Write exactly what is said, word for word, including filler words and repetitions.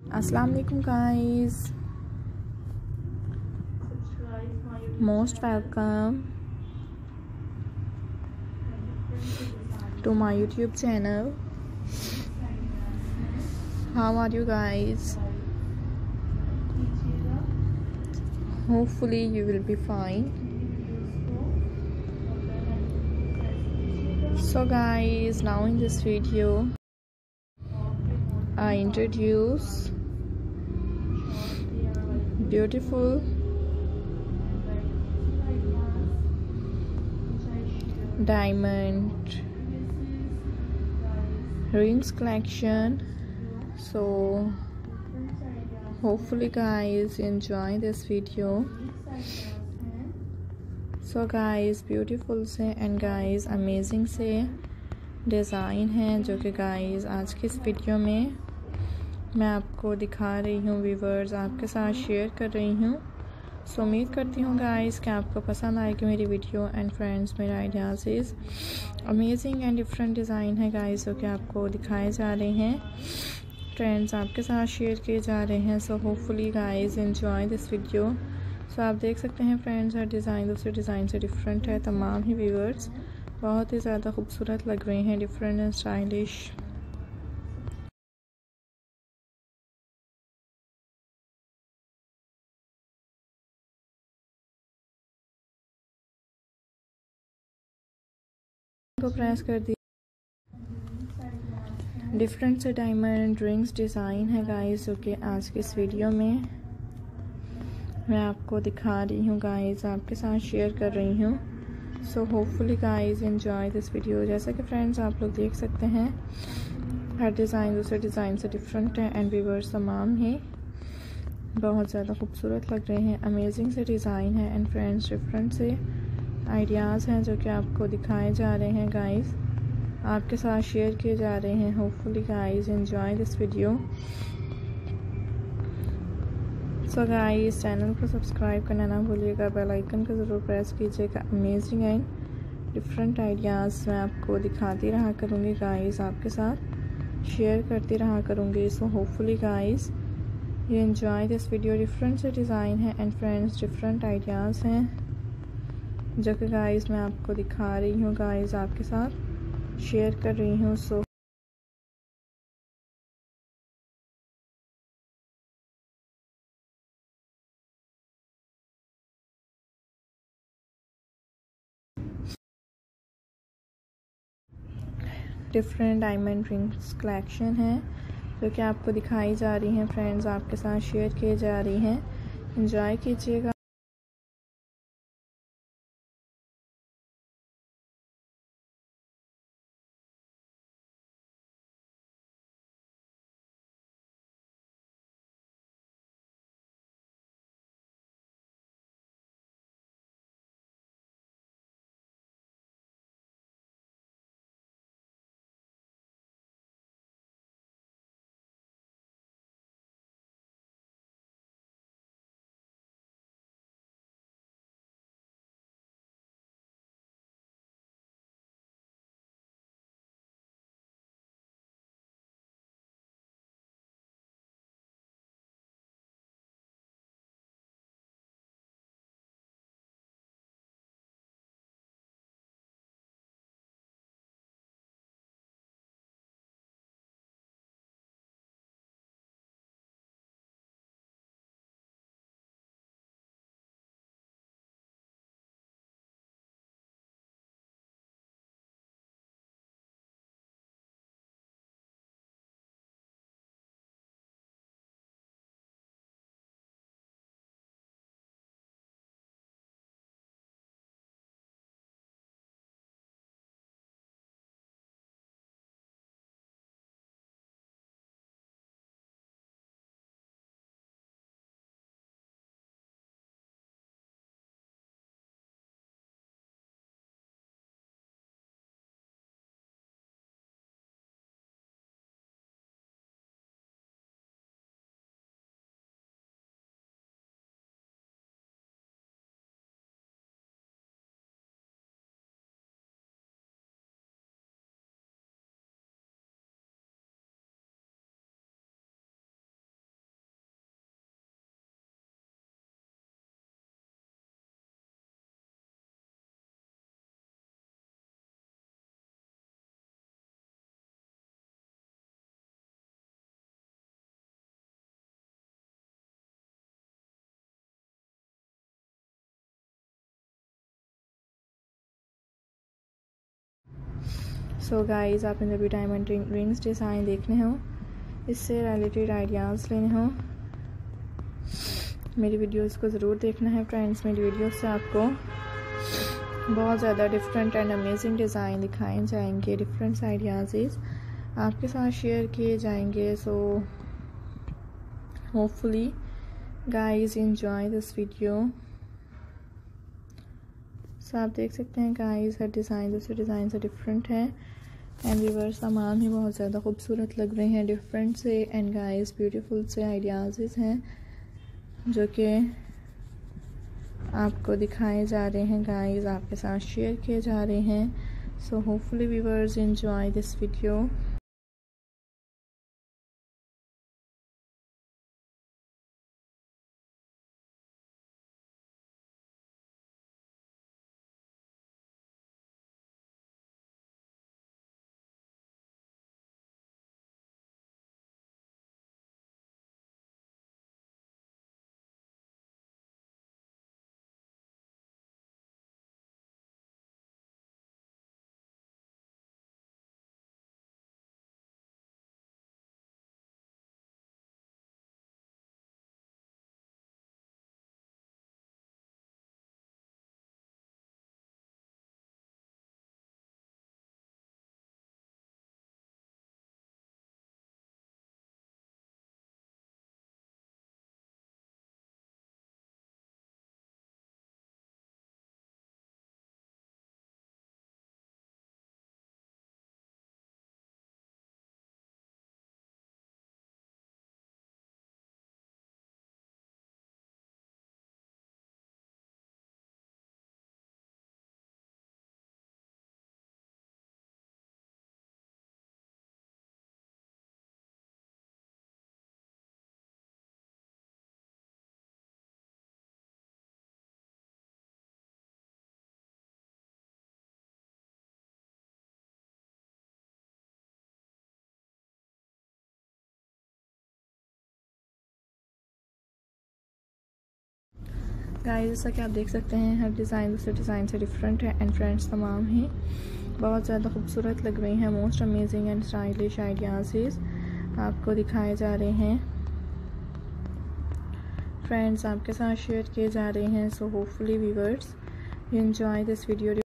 अस्सलाम वालेकुम guys, most welcome to my YouTube channel. How are you guys? Hopefully you will be fine. So guys, now in this video I introduce beautiful diamond rings collection. So hopefully guys enjoy this video. So guys, beautiful से and guys amazing से design है जो कि guys आज की इस video में मैं आपको दिखा रही हूँ, व्यूवर्स आपके साथ शेयर कर रही हूँ। सो उम्मीद करती हूँ गाइस कि आपको पसंद आएगी मेरी वीडियो। एंड फ्रेंड्स, मेरा ideas is amazing and different design है गाइस जो कि आपको दिखाए जा रहे हैं, ट्रेंड्स आपके साथ शेयर किए जा रहे हैं। So hopefully guys enjoy this video. So आप देख सकते हैं फ्रेंड्स, हर डिज़ाइन दूसरे डिज़ाइन से डिफरेंट है। तमाम ही व्यूअर्स बहुत ही ज़्यादा खूबसूरत लग रहे हैं, डिफरेंट एंड स्टाइलिश। को प्रेस कर दी। डिफरेंट से डायमंड रिंग्स डिज़ाइन है गाइस जो कि आज के इस वीडियो में मैं आपको दिखा रही हूँ गाइस, आपके साथ शेयर कर रही हूँ। So hopefully guys enjoy this video. जैसा कि फ्रेंड्स आप लोग देख सकते हैं, हर डिज़ाइन दूसरे डिज़ाइन से डिफरेंट है एंड व्यूअर्स तमाम ही बहुत ज़्यादा खूबसूरत लग रहे हैं, अमेजिंग से डिज़ाइन है एंड फ्रेंड्स डिफरेंट से आइडियाज़ हैं जो कि आपको दिखाए जा रहे हैं गाइस, आपके साथ शेयर किए जा रहे हैं। Hopefully guys enjoy this video. So guys, channel को सब्सक्राइब करना ना भूलिएगा, बेल आइकन को ज़रूर प्रेस कीजिएगा। अमेजिंग एंड डिफरेंट आइडियाज़ मैं आपको दिखाती रहा करूँगी गाइस, आपके साथ शेयर करती रहा करूँगी। So hopefully guys you enjoy this video. Different से डिज़ाइन है एंड फ्रेंड्स डिफरेंट आइडियाज़ हैं जो कि गाइस मैं आपको दिखा रही हूँ, गाइस आपके साथ शेयर कर रही हूँ। So different diamond rings collection है जो कि आपको दिखाई जा रही हैं, फ्रेंड्स आपके साथ शेयर किए जा रही हैं। एंजॉय कीजिएगा। सो गाइस, आपने जब भी डायमंड रिंग्स डिज़ाइन देखने हो, इससे रिलेटेड आइडियाज़ लेने हो, मेरी वीडियोस को ज़रूर देखना है फ्रेंड्स। मेरी वीडियोस से आपको बहुत ज़्यादा डिफरेंट एंड अमेजिंग डिज़ाइन दिखाए जाएंगे, डिफरेंट आइडियाज़ आपके साथ शेयर किए जाएंगे। So hopefully guys enjoy this video. So आप देख सकते हैं गाइस, हर डिज़ाइन दूसरे डिज़ाइन से डिफरेंट है एंड व्यूअर्स तमाम ही बहुत ज़्यादा खूबसूरत लग रहे हैं, डिफरेंट से एंड गाइस ब्यूटीफुल से आइडियाज़ हैं जो कि आपको दिखाए जा रहे हैं गाइस, आपके साथ शेयर किए जा रहे हैं। So hopefully viewers enjoy this video. Guys, जैसा कि आप देख सकते हैं, हर डिज़ाइन दूसरे डिज़ाइन से डिफरेंट है एंड फ्रेंड्स तमाम ही बहुत ज़्यादा खूबसूरत लग रही हैं। Most amazing and stylish ideas आपको दिखाए जा रहे हैं फ्रेंड्स, आपके साथ शेयर किए जा रहे हैं। So hopefully viewers enjoy this video.